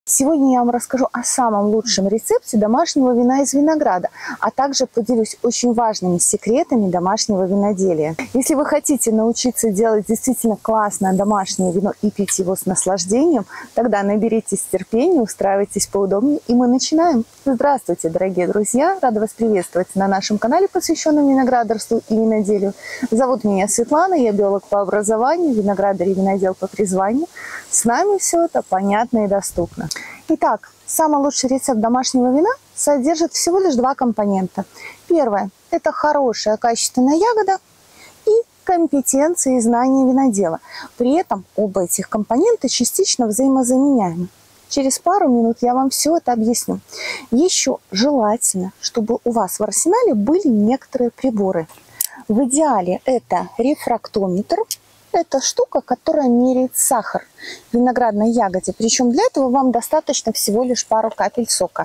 Сегодня я вам расскажу о самом лучшем рецепте домашнего вина из винограда, а также поделюсь очень важными секретами домашнего виноделия. Если вы хотите научиться делать действительно классное домашнее вино и пить его с наслаждением, тогда наберитесь терпения, устраивайтесь поудобнее, и мы начинаем. Здравствуйте, дорогие друзья! Рада вас приветствовать на нашем канале, посвященном виноградарству и виноделию. Зовут меня Светлана, я биолог по образованию, виноградарь и винодел по призванию. С нами все это понятно и доступно. Итак, самый лучший рецепт домашнего вина содержит всего лишь два компонента. Первое – это хорошая качественная ягода и компетенции и знания винодела. При этом оба этих компонента частично взаимозаменяемы. Через пару минут я вам все это объясню. Еще желательно, чтобы у вас в арсенале были некоторые приборы. В идеале это рефрактометр. Это штука, которая меряет сахар в виноградной ягоде. Причем для этого вам достаточно всего лишь пару капель сока.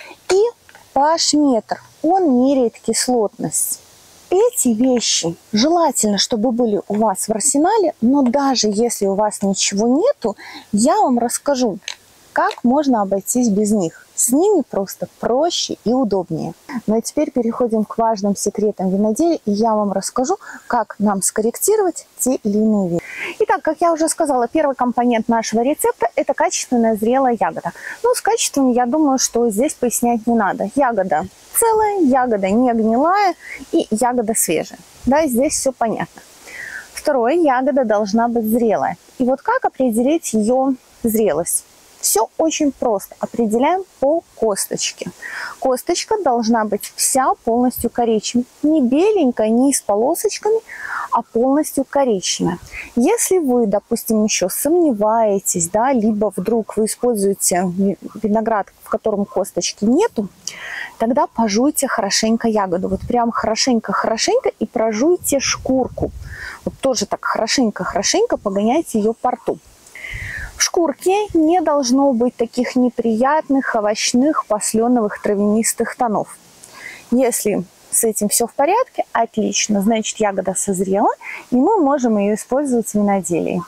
И pH-метр. Он меряет кислотность. Эти вещи желательно, чтобы были у вас в арсенале, но даже если у вас ничего нету, я вам расскажу, как можно обойтись без них. С ними просто проще и удобнее. Ну а теперь переходим к важным секретам виноделия, и я вам расскажу, как нам скорректировать те или иные виды. Итак, как я уже сказала, первый компонент нашего рецепта – это качественная зрелая ягода. Ну, с качеством, я думаю, что здесь пояснять не надо. Ягода целая, ягода не гнилая и ягода свежая. Да, здесь все понятно. Второе, ягода должна быть зрелая. И вот как определить ее зрелость? Все очень просто. Определяем по косточке. Косточка должна быть вся полностью коричневая. Не беленькая, не с полосочками, а полностью коричневая. Если вы, допустим, еще сомневаетесь, да, либо вдруг вы используете виноград, в котором косточки нету, тогда пожуйте хорошенько ягоду. Вот прям хорошенько-хорошенько и прожуйте шкурку. Вот тоже так хорошенько-хорошенько погоняйте ее по рту. В шкурке не должно быть таких неприятных овощных, посленовых, травянистых тонов. Если с этим все в порядке, отлично, значит ягода созрела, и мы можем ее использовать в виноделии.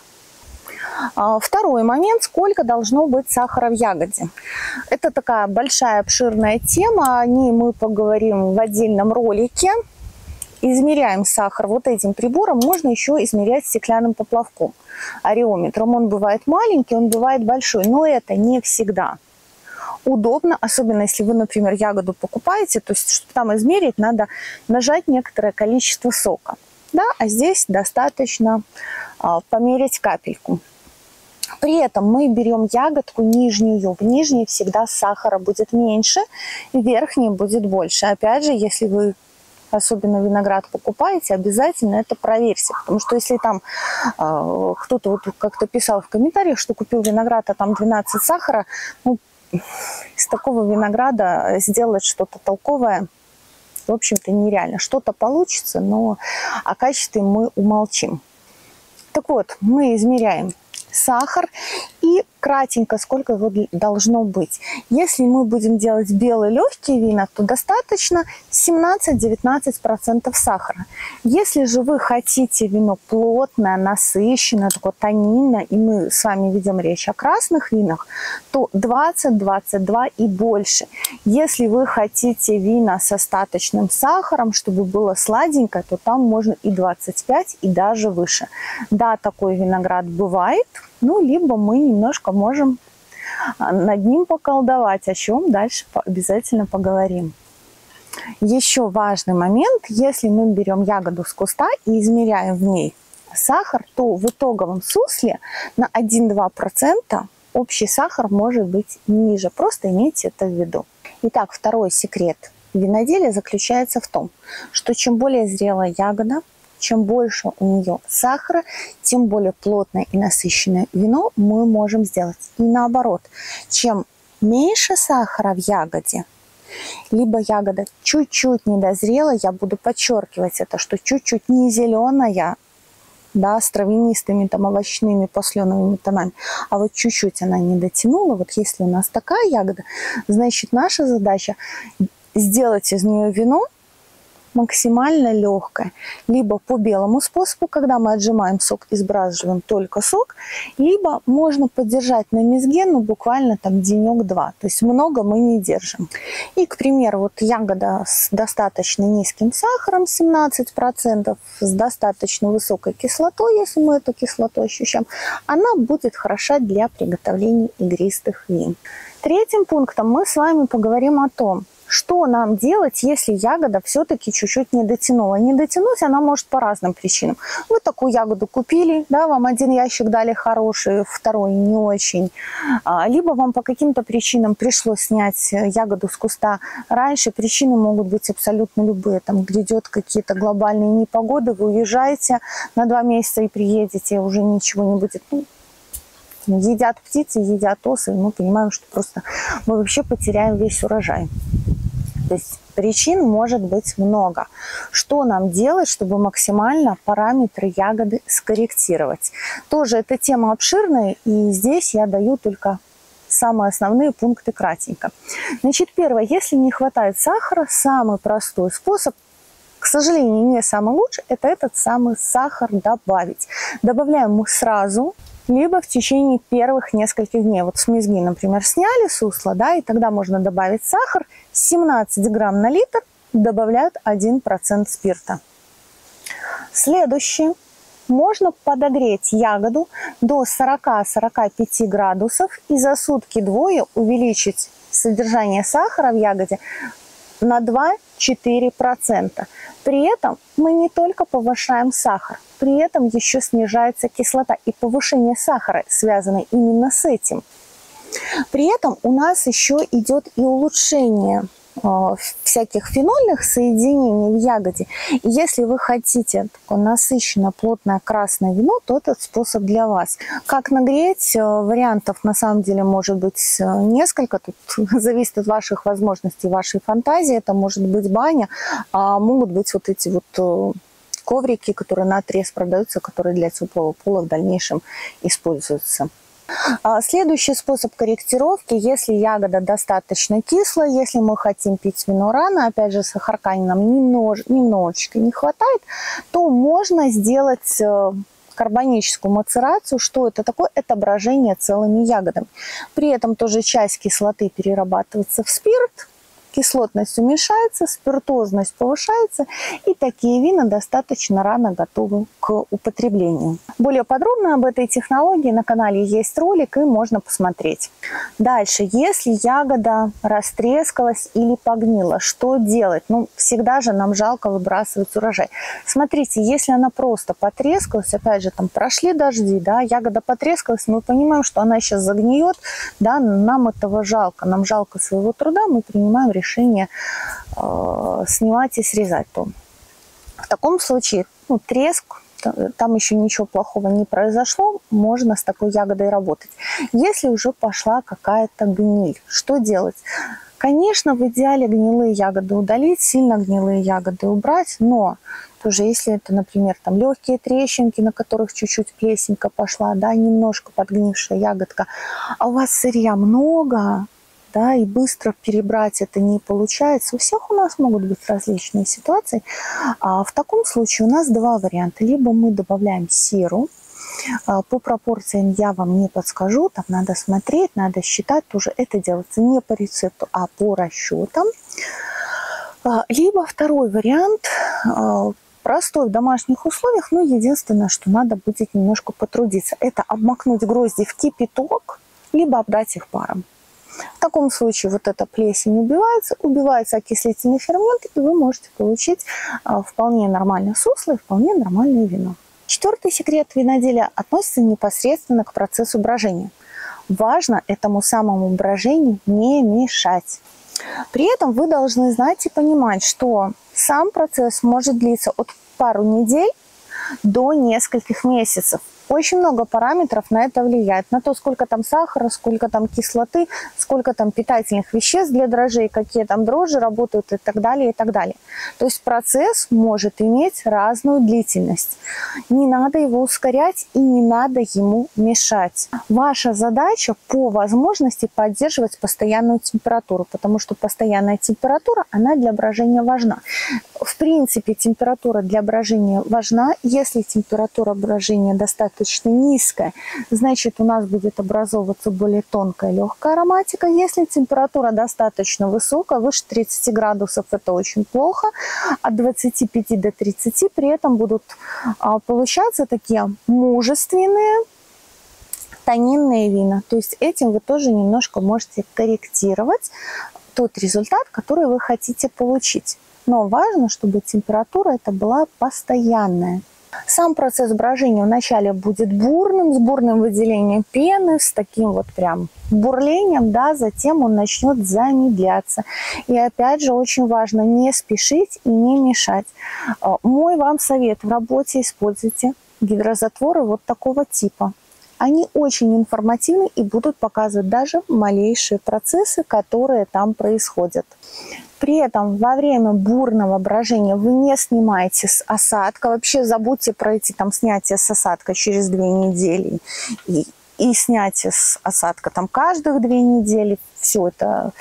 Второй момент, сколько должно быть сахара в ягоде. Это такая большая обширная тема, о ней мы поговорим в отдельном ролике. Измеряем сахар вот этим прибором, можно еще измерять стеклянным поплавком, ареометром. Он бывает маленький, он бывает большой, но это не всегда удобно, особенно если вы, например, ягоду покупаете, то есть, чтобы там измерить, надо нажать некоторое количество сока. Да? А здесь достаточно померить капельку. При этом мы берем ягодку нижнюю. В нижней всегда сахара будет меньше, в верхней будет больше. Опять же, если вы особенно виноград покупаете, обязательно это проверьте. Потому что если там кто-то вот как-то писал в комментариях, что купил виноград, а там 12 сахара, ну, из такого винограда сделать что-то толковое, в общем-то, нереально. Что-то получится, но о качестве мы умолчим. Так вот, мы измеряем сахар и кратенько, сколько его должно быть. Если мы будем делать белые легкие вина, то достаточно 17-19% сахара. Если же вы хотите вино плотное, насыщенное, такое тонинное, и мы с вами ведем речь о красных винах, то 20-22 и больше. Если вы хотите вина с остаточным сахаром, чтобы было сладенькое, то там можно и 25, и даже выше. Да, такой виноград бывает. Ну, либо мы немножко можем над ним поколдовать, о чем дальше обязательно поговорим. Еще важный момент, если мы берем ягоду с куста и измеряем в ней сахар, то в итоговом сусле на 1-2% общий сахар может быть ниже. Просто имейте это в виду. Итак, второй секрет виноделия заключается в том, что чем более зрелая ягода, чем больше у нее сахара, тем более плотное и насыщенное вино мы можем сделать. И наоборот, чем меньше сахара в ягоде, либо ягода чуть-чуть недозрела, я буду подчеркивать это, что чуть-чуть не зеленая, да, с травянистыми там овощными посленовыми тонами, а вот чуть-чуть она не дотянула. Вот если у нас такая ягода, значит наша задача сделать из нее вино максимально легкое. Либо по белому способу, когда мы отжимаем сок и сбрасываем только сок, либо можно подержать на мезге, ну, буквально там денек-два. То есть много мы не держим. И, к примеру, вот ягода с достаточно низким сахаром, 17%, с достаточно высокой кислотой, если мы эту кислоту ощущаем, она будет хороша для приготовления игристых вин. Третьим пунктом мы с вами поговорим о том, что нам делать, если ягода все-таки чуть-чуть не дотянула. Не дотянуть она может по разным причинам. Вы такую ягоду купили, да, вам один ящик дали хороший, второй не очень. Либо вам по каким-то причинам пришлось снять ягоду с куста раньше. Причины могут быть абсолютно любые. Там грядет какие-то глобальные непогоды, вы уезжаете на 2 месяца и приедете, уже ничего не будет. Едят птицы, едят осы, и мы понимаем, что просто мы вообще потеряем весь урожай. То есть причин может быть много. Что нам делать, чтобы максимально параметры ягоды скорректировать? Тоже эта тема обширная, и здесь я даю только самые основные пункты кратенько. Значит, первое, если не хватает сахара, самый простой способ, к сожалению, не самый лучший, это этот самый сахар добавить. Добавляем мы сразу, либо в течение первых нескольких дней. Вот с мезги, например, сняли сусло, да, и тогда можно добавить сахар. 17 грамм на литр добавляют 1% спирта. Следующее. Можно подогреть ягоду до 40-45 градусов и за сутки-двое увеличить содержание сахара в ягоде на 2-4%. При этом мы не только повышаем сахар, при этом еще снижается кислота. И повышение сахара связано именно с этим. При этом у нас еще идет и улучшение всяких фенольных соединений в ягоде. И если вы хотите такое насыщенное, плотное красное вино, то этот способ для вас. Как нагреть? Вариантов на самом деле может быть несколько. Тут зависит от ваших возможностей, вашей фантазии. Это может быть баня, а могут быть вот эти вот коврики, которые на отрез продаются, которые для теплого пола в дальнейшем используются. Следующий способ корректировки, если ягода достаточно кислая, если мы хотим пить вино рано, опять же, сахарка нам немножечко не хватает, то можно сделать карбоническую мацерацию. Что это такое? Это брожение целыми ягодами. При этом тоже часть кислоты перерабатывается в спирт, кислотность уменьшается, спиртозность повышается, и такие вина достаточно рано готовы к употреблению. Более подробно об этой технологии на канале есть ролик, и можно посмотреть. Дальше, если ягода растрескалась или погнила, что делать? Ну, всегда же нам жалко выбрасывать урожай. Смотрите, если она просто потрескалась, опять же, там прошли дожди, да, ягода потрескалась, мы понимаем, что она сейчас загниет, да, нам этого жалко, нам жалко своего труда, мы принимаем решение снимать и срезать. То в таком случае, ну, треск, там еще ничего плохого не произошло, можно с такой ягодой работать. Если уже пошла какая-то гниль, что делать? Конечно, в идеале гнилые ягоды удалить, сильно гнилые ягоды убрать, но тоже если это, например, там легкие трещинки, на которых чуть-чуть плесенька пошла, да, немножко подгнившая ягодка, а у вас сырья много, да, и быстро перебрать это не получается. У всех у нас могут быть различные ситуации. В таком случае у нас два варианта. Либо мы добавляем серу. По пропорциям я вам не подскажу. Там надо смотреть, надо считать. Тоже это делается не по рецепту, а по расчетам. Либо второй вариант. Простой в домашних условиях. Но единственное, что надо будет немножко потрудиться. Это обмакнуть грозди в кипяток, либо обдать их паром. В таком случае вот эта плесень убивается окислительный фермент, и вы можете получить вполне нормальное сусло и вполне нормальное вино. Четвертый секрет виноделия относится непосредственно к процессу брожения. Важно этому самому брожению не мешать. При этом вы должны знать и понимать, что сам процесс может длиться от пару недель до нескольких месяцев. Очень много параметров на это влияет. На то, сколько там сахара, сколько там кислоты, сколько там питательных веществ для дрожжей, какие там дрожжи работают и так далее, и так далее. То есть процесс может иметь разную длительность. Не надо его ускорять и не надо ему мешать. Ваша задача по возможности поддерживать постоянную температуру, потому что постоянная температура, она для брожения важна. В принципе, температура для брожения важна. Если температура брожения достаточно низкая, значит, у нас будет образовываться более тонкая, легкая ароматика. Если температура достаточно высокая, выше 30 градусов, это очень плохо. От 25 до 30 при этом будут получаться такие мужественные, тонинные вина. То есть этим вы тоже немножко можете корректировать тот результат, который вы хотите получить. Но важно, чтобы температура это была постоянная. Сам процесс брожения вначале будет бурным, с бурным выделением пены, с таким вот прям бурлением, да, затем он начнет замедляться. И опять же очень важно не спешить и не мешать. Мой вам совет: в работе используйте гидрозатворы вот такого типа. Они очень информативны и будут показывать даже малейшие процессы, которые там происходят. При этом во время бурного брожения вы не снимаете с осадка. Вообще забудьте про эти там снятия с осадка через 2 недели и снятие с осадка там каждых 2 недели. Все это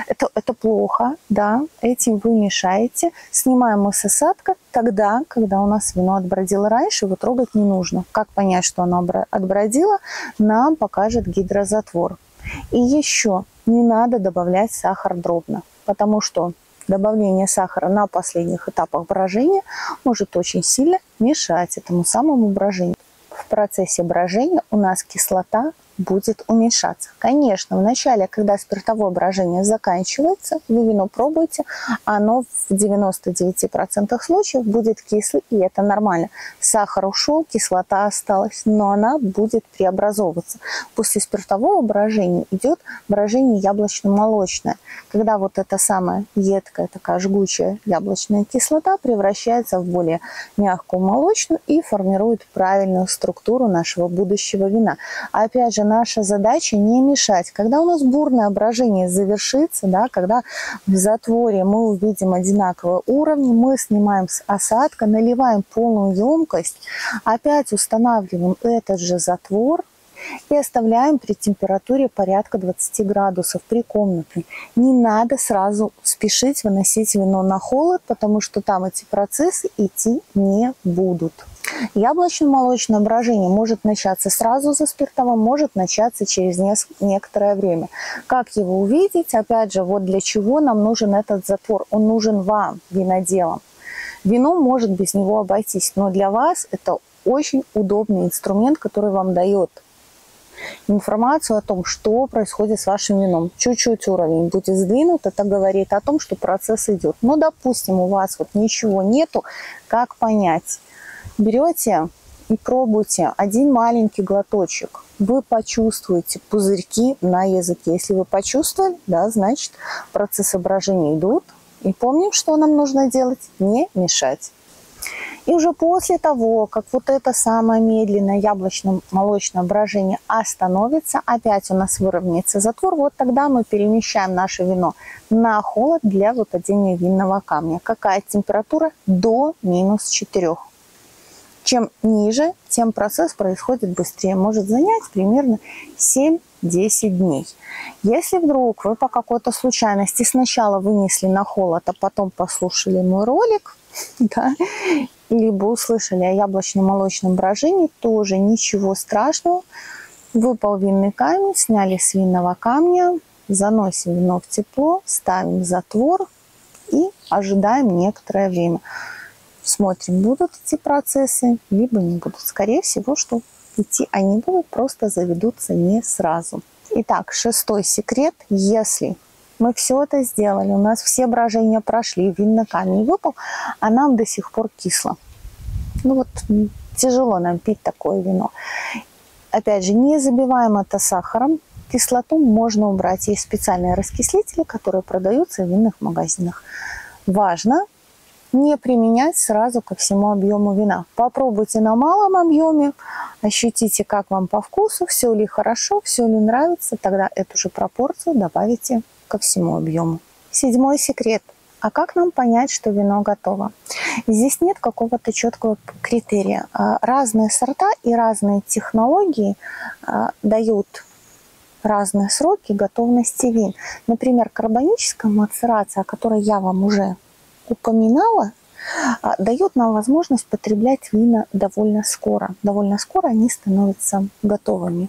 плохо, да, этим вы мешаете. Снимаем мы с осадка тогда, когда у нас вино отбродило раньше, его трогать не нужно. Как понять, что оно отбродило, нам покажет гидрозатвор. И еще не надо добавлять сахар дробно, потому что добавление сахара на последних этапах брожения может очень сильно мешать этому самому брожению. В процессе брожения у нас кислота будет уменьшаться. Конечно, в начале, когда спиртовое брожение заканчивается, вы вино пробуете, оно в 99% случаев будет кислым, и это нормально. Сахар ушел, кислота осталась, но она будет преобразовываться. После спиртового брожения идет брожение яблочно-молочное, когда вот эта самая едкая, такая жгучая яблочная кислота превращается в более мягкую молочную и формирует правильную структуру нашего будущего вина. Опять же, наша задача не мешать. Когда у нас бурное брожение завершится, да, когда в затворе мы увидим одинаковые уровни, мы снимаем с осадка, наливаем полную емкость, опять устанавливаем этот же затвор и оставляем при температуре порядка 20 градусов при комнатной. Не надо сразу спешить выносить вино на холод, потому что там эти процессы идти не будут. Яблочно-молочное брожение может начаться сразу за спиртовым, может начаться через некоторое время. Как его увидеть? Опять же, вот для чего нам нужен этот затвор. Он нужен вам, виноделам. Вино может без него обойтись, но для вас это очень удобный инструмент, который вам дает информацию о том, что происходит с вашим вином. Чуть-чуть уровень будет сдвинут, это говорит о том, что процесс идет. Но, допустим, у вас вот ничего нету, как понять? Берете и пробуйте один маленький глоточек. Вы почувствуете пузырьки на языке. Если вы почувствовали, да, значит процессы брожения идут. И помним, что нам нужно делать: не мешать. И уже после того, как вот это самое медленное яблочно-молочное брожение остановится, опять у нас выровняется затвор, вот тогда мы перемещаем наше вино на холод для выпадения винного камня. Какая температура? До -4. Чем ниже, тем процесс происходит быстрее. Может занять примерно 7-10 дней. Если вдруг вы по какой-то случайности сначала вынесли на холод, а потом послушали мой ролик, да, либо услышали о яблочно-молочном брожении, тоже ничего страшного. Выпал винный камень, сняли с винного камня, заносим вино в тепло, ставим затвор и ожидаем некоторое время. Смотрим, будут идти процессы, либо не будут. Скорее всего, что идти они будут, просто заведутся не сразу. Итак, 6-й секрет. Если мы все это сделали, у нас все брожения прошли, винный камень выпал, а нам до сих пор кисло. Ну вот тяжело нам пить такое вино. Опять же, не забиваем это сахаром. Кислоту можно убрать. Есть специальные раскислители, которые продаются в винных магазинах. Важно не применять сразу ко всему объему вина. Попробуйте на малом объеме, ощутите, как вам по вкусу, все ли хорошо, все ли нравится, тогда эту же пропорцию добавите ко всему объему. 7-й секрет. А как нам понять, что вино готово? Здесь нет какого-то четкого критерия. Разные сорта и разные технологии дают разные сроки готовности вин. Например, карбоническая мацерация, о которой я вам уже упоминала, дает нам возможность потреблять вина довольно скоро. Довольно скоро они становятся готовыми.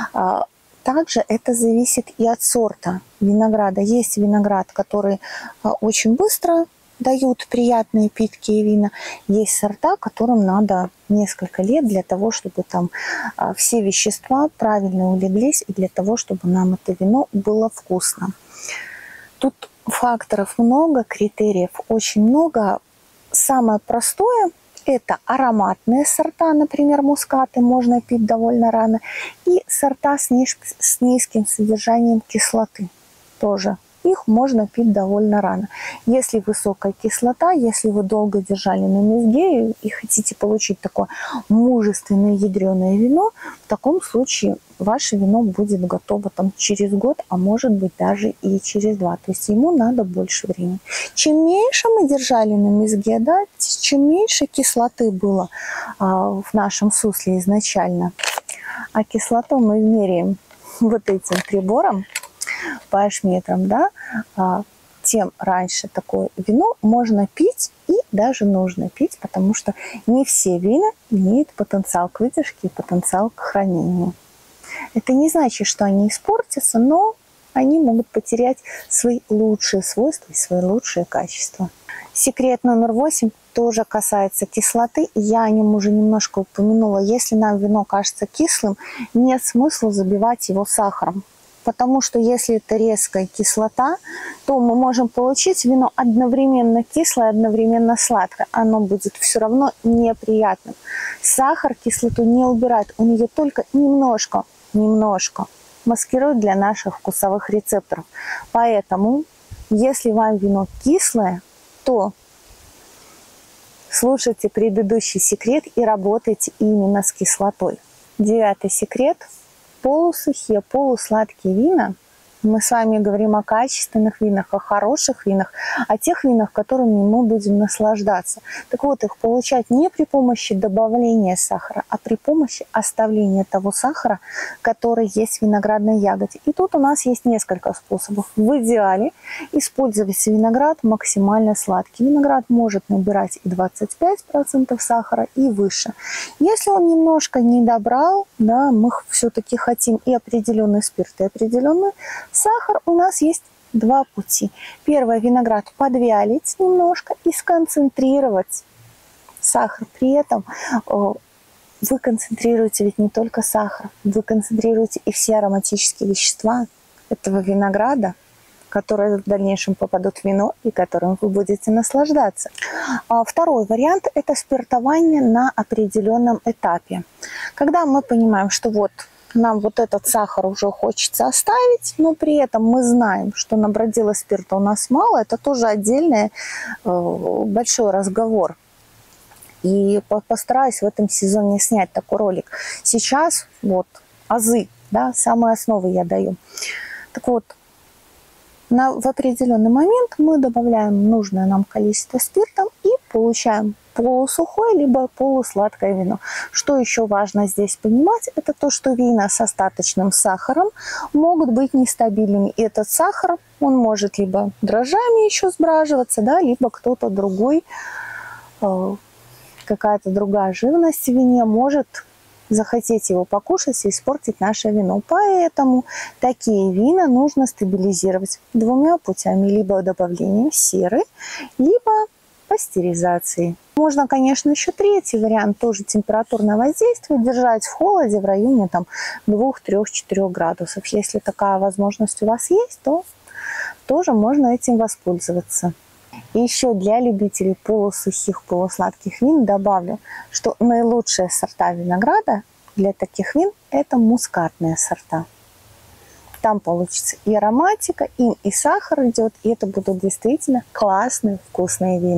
Также это зависит и от сорта винограда. Есть виноград, который очень быстро дают приятные питкие вина. Есть сорта, которым надо несколько лет для того, чтобы там все вещества правильно улеглись и для того, чтобы нам это вино было вкусно. Тут факторов много, критериев очень много. Самое простое – это ароматные сорта, например, мускаты можно пить довольно рано, и сорта с низким содержанием кислоты тоже. Их можно пить довольно рано. Если высокая кислота, если вы долго держали на мезге и хотите получить такое мужественное ядреное вино, в таком случае ваше вино будет готово там через год, а может быть даже и через 2. То есть ему надо больше времени. Чем меньше мы держали на мезге, да, чем меньше кислоты было в нашем сусле изначально. А кислоту мы меряем вот этим прибором, pH-метром, да, тем раньше такое вино можно пить и даже нужно пить, потому что не все вина имеют потенциал к выдержке и потенциал к хранению. Это не значит, что они испортятся, но они могут потерять свои лучшие свойства и свои лучшие качества. Секрет номер 8 тоже касается кислоты. Я о нем уже немножко упомянула. Если нам вино кажется кислым, нет смысла забивать его сахаром. Потому что если это резкая кислота, то мы можем получить вино одновременно кислое, одновременно сладкое. Оно будет все равно неприятным. Сахар кислоту не убирает, он ее только немножко маскирует для наших вкусовых рецепторов. Поэтому, если вам вино кислое, то слушайте предыдущий секрет и работайте именно с кислотой. 9-й секрет. Полусухие, полусладкие вина. Мы с вами говорим о качественных винах, о хороших винах, о тех винах, которыми мы будем наслаждаться. Так вот, их получать не при помощи добавления сахара, а при помощи оставления того сахара, который есть в виноградной ягоде. И тут у нас есть несколько способов. В идеале использовать виноград максимально сладкий. Виноград может набирать и 25% сахара, и выше. Если он немножко не добрал, да, мы все-таки хотим и определенный спирт, и определенный сахар, у нас есть 2 пути. Первое, виноград подвялить немножко и сконцентрировать сахар. При этом вы концентрируете ведь не только сахар, вы концентрируете и все ароматические вещества этого винограда, которые в дальнейшем попадут в вино и которым вы будете наслаждаться. Второй вариант – это спиртование на определенном этапе. Когда мы понимаем, что вот нам вот этот сахар уже хочется оставить, но при этом мы знаем, что набродило спирта у нас мало, это тоже отдельный большой разговор. И постараюсь в этом сезоне снять такой ролик. Сейчас вот азы, да, самые основы я даю. Так вот, в определенный момент мы добавляем нужное нам количество спирта и получаем полусухое либо полусладкое вино. Что еще важно здесь понимать, это то, что вина с остаточным сахаром могут быть нестабильными. И этот сахар, он может либо дрожжами еще сбраживаться, да, либо кто-то другой, какая-то другая живность в вине может захотеть его покушать и испортить наше вино. Поэтому такие вина нужно стабилизировать 2 путями. Либо добавлением серы, либо пастеризацией. Можно, конечно, еще 3-й вариант, тоже температурное воздействие, держать в холоде в районе 2, 3, 4 градусов. Если такая возможность у вас есть, то тоже можно этим воспользоваться. И еще для любителей полусухих, полусладких вин добавлю, что наилучшие сорта винограда для таких вин – это мускатные сорта. Там получится и ароматика, им и сахар идет, и это будут действительно классные вкусные вина.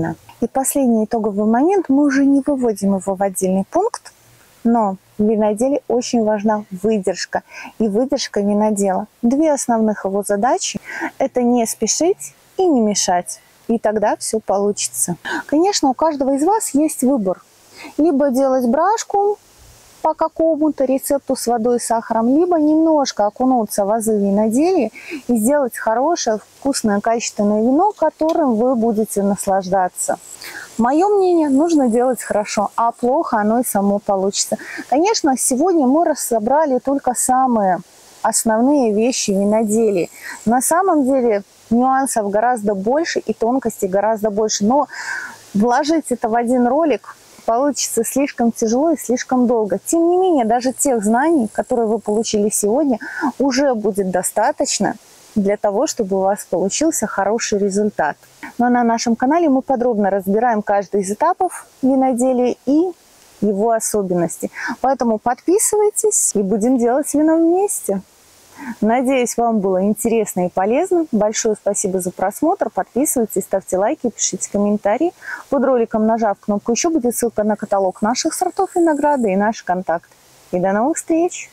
И последний итоговый момент, мы уже не выводим его в отдельный пункт, но в виноделии очень важна выдержка и выдержка винодела. Две основных его задачи – это не спешить и не мешать. И тогда все получится. Конечно, у каждого из вас есть выбор. Либо делать брашку по какому-то рецепту с водой и сахаром, либо немножко окунуться в азы виноделия и сделать хорошее, вкусное, качественное вино, которым вы будете наслаждаться. Мое мнение, нужно делать хорошо, а плохо оно и само получится. Конечно, сегодня мы разобрали только самые основные вещи виноделия. На самом деле нюансов гораздо больше и тонкостей гораздо больше, но вложить это в один ролик получится слишком тяжело и слишком долго. Тем не менее, даже тех знаний, которые вы получили сегодня, уже будет достаточно для того, чтобы у вас получился хороший результат. Но на нашем канале мы подробно разбираем каждый из этапов виноделия и его особенности. Поэтому подписывайтесь и будем делать вино вместе. Надеюсь, вам было интересно и полезно. Большое спасибо за просмотр. Подписывайтесь, ставьте лайки, пишите комментарии. Под роликом, нажав кнопку «Еще», будет ссылка на каталог наших сортов винограда и наши контакты. И до новых встреч!